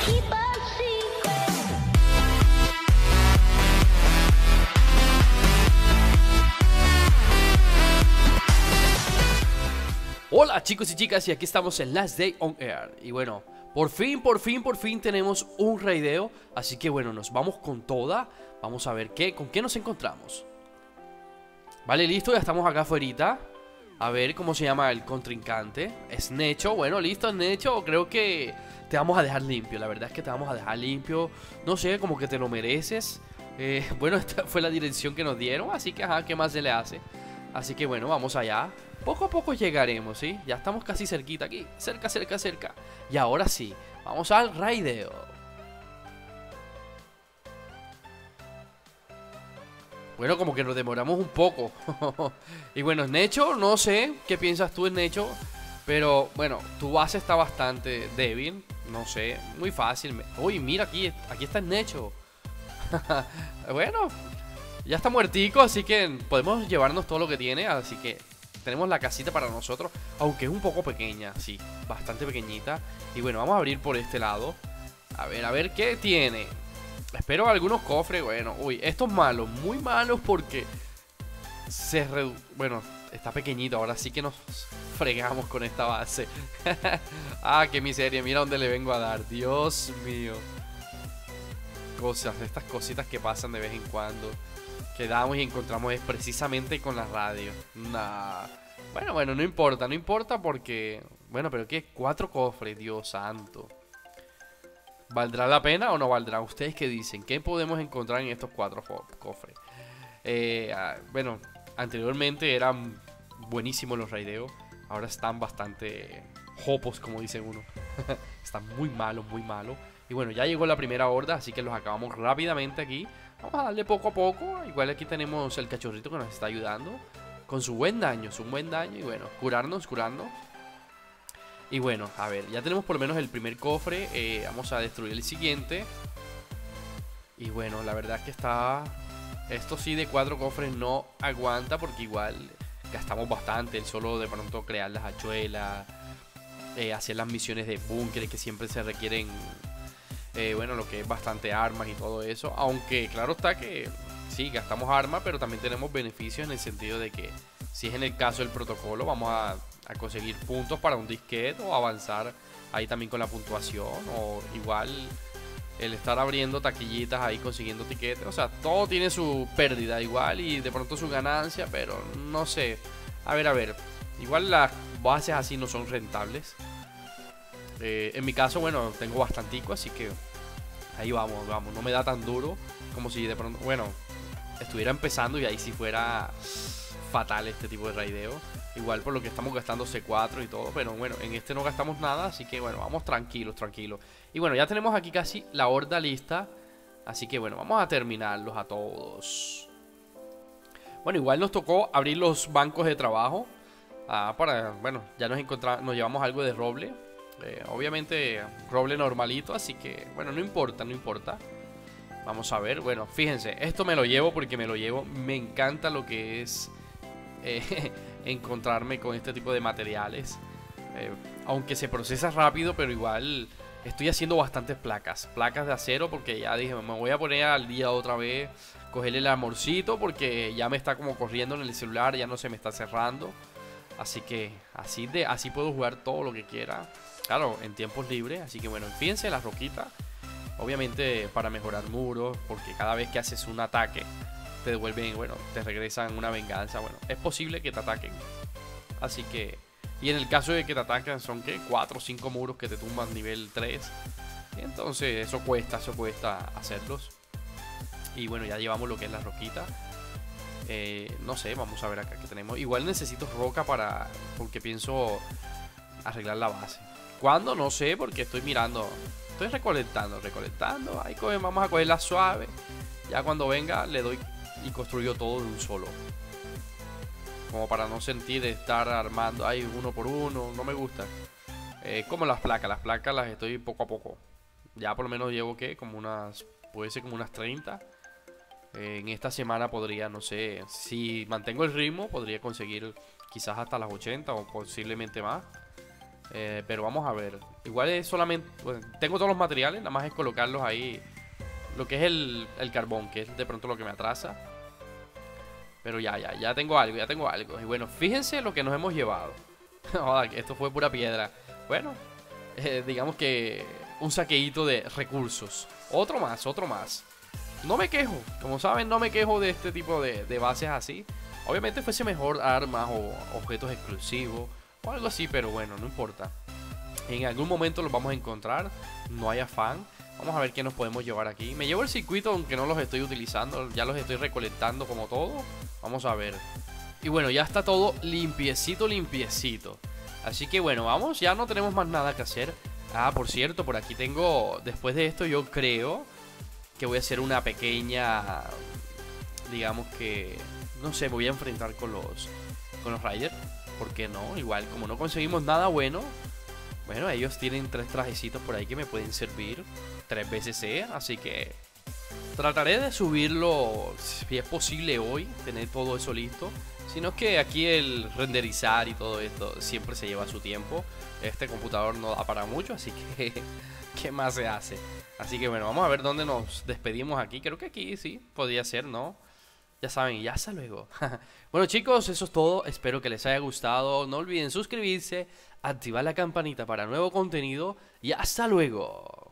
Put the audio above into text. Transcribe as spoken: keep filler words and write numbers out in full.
Hola chicos y chicas, y aquí estamos en Last Day on Air. Y bueno, por fin, por fin, por fin tenemos un raideo. Así que bueno, nos vamos con toda. Vamos a ver qué, con qué nos encontramos. Vale, listo, ya estamos acá afuera. A ver cómo se llama el contrincante. Es Necho, bueno, listo, Necho. Creo que te vamos a dejar limpio. La verdad es que te vamos a dejar limpio. No sé, como que te lo mereces. eh, Bueno, esta fue la dirección que nos dieron. Así que, ajá, ¿qué más se le hace? Así que bueno, vamos allá. Poco a poco llegaremos, ¿sí? Ya estamos casi cerquita aquí. Cerca, cerca, cerca. Y ahora sí, vamos al raideo. Bueno, como que nos demoramos un poco. Y bueno, Necho, no sé qué piensas tú en Necho. Pero bueno, tu base está bastante débil. No sé, muy fácil. Uy, mira, aquí, aquí está el Necho. Bueno, ya está muertico, así que podemos llevarnos todo lo que tiene. Así que tenemos la casita para nosotros, aunque es un poco pequeña, sí, bastante pequeñita. Y bueno, vamos a abrir por este lado. A ver, a ver qué tiene. Espero algunos cofres, bueno. Uy, estos malos, muy malos porque se redu... Bueno, está pequeñito, ahora sí que nos fregamos con esta base. Ah, qué miseria, mira dónde le vengo a dar. Dios mío. Cosas, estas cositas que pasan de vez en cuando. Quedamos y encontramos es precisamente con la radio. Nah. Bueno, bueno, no importa, no importa porque... Bueno, pero ¿qué? Cuatro cofres, Dios santo. ¿Valdrá la pena o no valdrá? ¿Ustedes qué dicen? ¿Qué podemos encontrar en estos cuatro cofres? Eh, ah, bueno, anteriormente eran buenísimos los raideos. Ahora están bastante jopos, como dice uno. Están muy malos, muy malos. Y bueno, ya llegó la primera horda, así que los acabamos rápidamente aquí. Vamos a darle poco a poco. Igual aquí tenemos el cachorrito que nos está ayudando con su buen daño, su buen daño. Y bueno, curarnos, curarnos. Y bueno, a ver, ya tenemos por lo menos el primer cofre. eh, Vamos a destruir el siguiente. Y bueno, la verdad es que está... Esto sí de cuatro cofres no aguanta porque igual gastamos bastante. El solo de pronto crear las hachuelas, eh, hacer las misiones de búnkeres que siempre se requieren... Eh, bueno, lo que es bastante armas y todo eso. Aunque claro está que sí, gastamos armas, pero también tenemos beneficios en el sentido de que si es en el caso del protocolo, vamos a, a conseguir puntos para un disquete o avanzar ahí también con la puntuación. O igual el estar abriendo taquillitas ahí consiguiendo tiquetes. O sea, todo tiene su pérdida igual y de pronto su ganancia, pero no sé. A ver, a ver. Igual las bases así no son rentables. Eh, en mi caso, bueno, tengo bastantico, así que ahí vamos, vamos. No me da tan duro como si de pronto, bueno, estuviera empezando y ahí sí fuera fatal este tipo de raideo. Igual por lo que estamos gastando C cuatro y todo, pero bueno, en este no gastamos nada, así que bueno, vamos tranquilos, tranquilos. Y bueno, ya tenemos aquí casi la horda lista, así que bueno, vamos a terminarlos a todos. Bueno, igual nos tocó abrir los bancos de trabajo. ah, Para, bueno, ya nos encontramos, nos llevamos algo de roble. Eh, obviamente roble normalito, así que bueno, no importa, no importa. Vamos a ver, bueno, fíjense, esto me lo llevo porque me lo llevo. Me encanta lo que es eh, encontrarme con este tipo de materiales. eh, Aunque se procesa rápido, pero igual estoy haciendo bastantes placas. Placas de acero porque ya dije, me voy a poner al día otra vez. Cogerle el amorcito porque ya me está como corriendo en el celular, ya no se me está cerrando. Así que así, de, así puedo jugar todo lo que quiera. Claro, en tiempos libres, así que bueno, fíjense las roquitas. Obviamente para mejorar muros, porque cada vez que haces un ataque te devuelven, bueno, te regresan una venganza. Bueno, es posible que te ataquen. Así que, y en el caso de que te ataquen son que cuatro o cinco muros que te tumban nivel tres. Entonces eso cuesta, eso cuesta hacerlos. Y bueno, ya llevamos lo que es la roquita. eh, No sé, vamos a ver acá que tenemos. Igual necesito roca para, porque pienso arreglar la base. ¿Cuándo? No sé, porque estoy mirando. Estoy recolectando, recolectando. Ahí vamos a cogerla suave. Ya cuando venga le doy y construyo todo de un solo. Como para no sentir de estar armando ahí uno por uno. No me gusta. eh, Como las placas. Las placas las estoy poco a poco. Ya por lo menos llevo que como unas... Puede ser como unas treinta. eh, En esta semana podría, no sé, si mantengo el ritmo podría conseguir quizás hasta las ochenta o posiblemente más. Eh, pero vamos a ver. Igual es solamente... Bueno, tengo todos los materiales, nada más es colocarlos ahí. Lo que es el, el carbón, que es de pronto lo que me atrasa. Pero ya, ya, ya tengo algo, ya tengo algo. Y bueno, fíjense lo que nos hemos llevado. Joder, que esto fue pura piedra. Bueno, eh, digamos que un saqueíto de recursos. Otro más, otro más. No me quejo, como saben, no me quejo de este tipo de, de bases así. Obviamente fuese mejor armas o objetos exclusivos o algo así, pero bueno, no importa. En algún momento los vamos a encontrar, no hay afán. Vamos a ver qué nos podemos llevar aquí. Me llevo el circuito, aunque no los estoy utilizando, ya los estoy recolectando como todo. Vamos a ver. Y bueno, ya está todo limpiecito, limpiecito. Así que bueno, vamos, ya no tenemos más nada que hacer. Ah, por cierto, por aquí tengo, después de esto yo creo que voy a hacer una pequeña, digamos que, no sé, me voy a enfrentar con los, con los Riders. ¿Por qué no? Igual, como no conseguimos nada bueno, bueno, ellos tienen tres trajecitos por ahí que me pueden servir. Tres veces C, así que trataré de subirlo, si es posible hoy, tener todo eso listo. Sino que aquí el renderizar y todo esto siempre se lleva su tiempo. Este computador no da para mucho, así que ¿qué más se hace? Así que bueno, vamos a ver dónde nos despedimos aquí. Creo que aquí sí, podría ser, ¿no? Ya saben, y hasta luego. Bueno chicos, eso es todo. Espero que les haya gustado. No olviden suscribirse, activar la campanita para nuevo contenido. Y hasta luego.